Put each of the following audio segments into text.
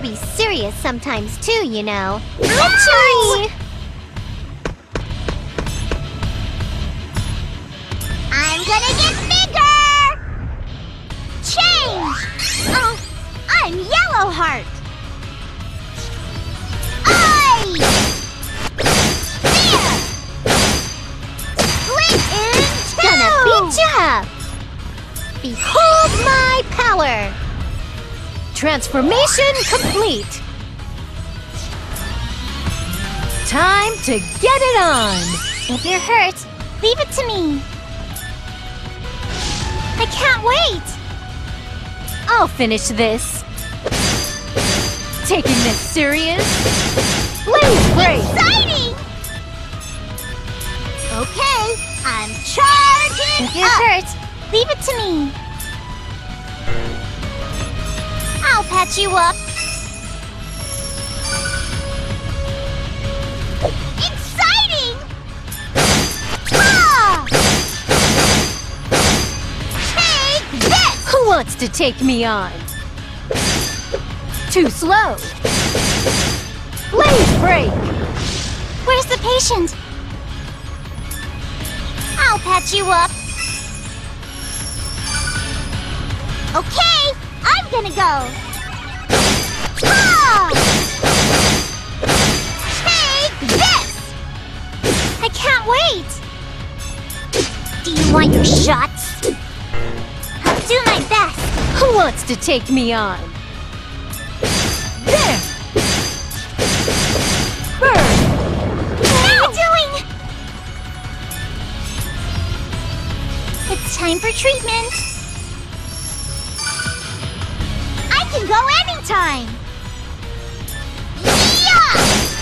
to be serious sometimes too, you know. Achoo! I'm gonna get bigger! Change! Oh, I'm Yellowheart! There! Split in two! Gonna beat ya up! Behold my power! Transformation complete! Time to get it on! If you're hurt, leave it to me. I can't wait! I'll finish this. Taking this serious? Blaze break! Exciting! Okay, I'm charging If you're up. hurt, Leave it to me. I'll patch you up. Exciting! Ah! Take this! who wants to take me on? Too slow! Blaze break! Where's the patient? I'll patch you up. Okay, I'm gonna go. Ah! Take this! I can't wait. Do you want your shots? I'll do my best. Who wants to take me on? There! Burn! What are you doing? It's time for treatment. I can go anytime. Yeah!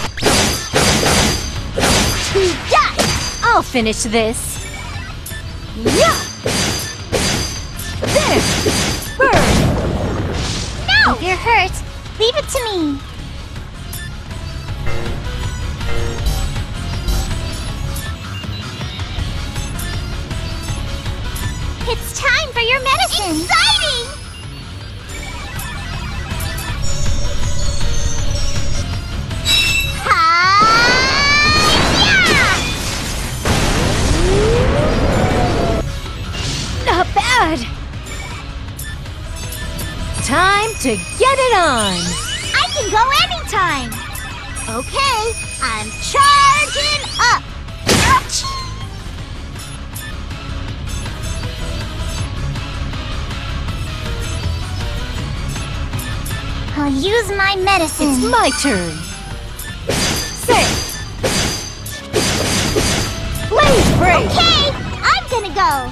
To dust! I'll finish this. Yeah! There! Burn! No! If you're hurt, leave it to me. It's time for your medicine! Exciting! Not bad! Time to get it on! I can go anytime! Okay, I'm charging up! Ouch! I'll use my medicine. It's my turn! Say! Blaze break! Okay, I'm gonna go.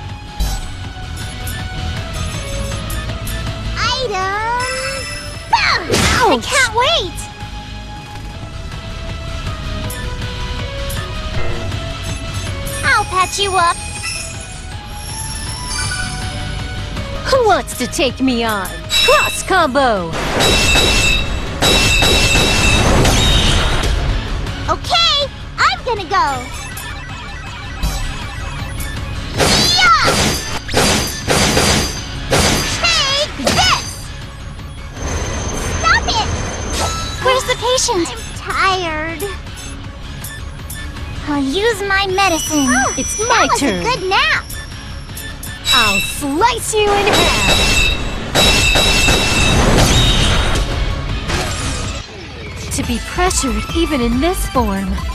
Item. Bam! I Ouch! can't wait. I'll patch you up. Who wants to take me on? Cross combo! Okay, I'm gonna go. Yeah! Take this! Stop it! Where's the patient? I'm tired. I'll use my medicine. It's That my was turn. a good nap. I'll slice you in half! To be pressured even in this form.